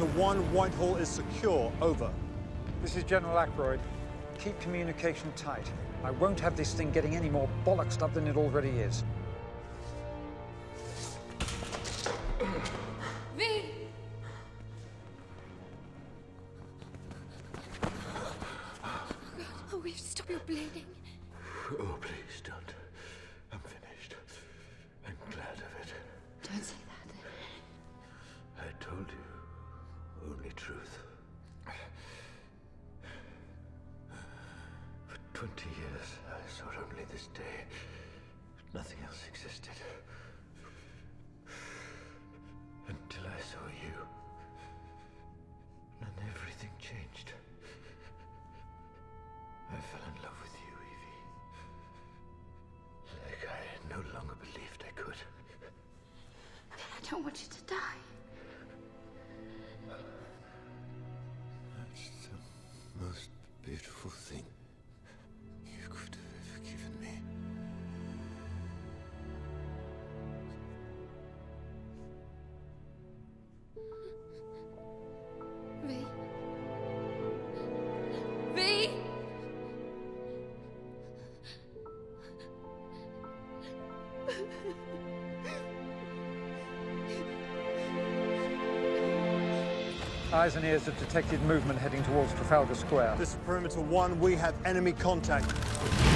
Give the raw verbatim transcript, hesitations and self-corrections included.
Perimeter one, Whitehall is secure. Over. This is General Ackroyd. Keep communication tight. I won't have this thing getting any more bollocksed up than it already is. V! Oh, will you stop your bleeding? Oh, please don't. I'm finished. I'm glad of it. Don't say that. I told you only truth. For twenty years, I saw only this day. Nothing else existed. Until I saw you. And everything changed. I fell in love with you, Evie. Like I no longer believed I could. I don't want you to die. That's the most beautiful thing you could have ever given me. V. V! Eyes and ears have detected movement heading towards Trafalgar Square. This is Perimeter one, we have enemy contact.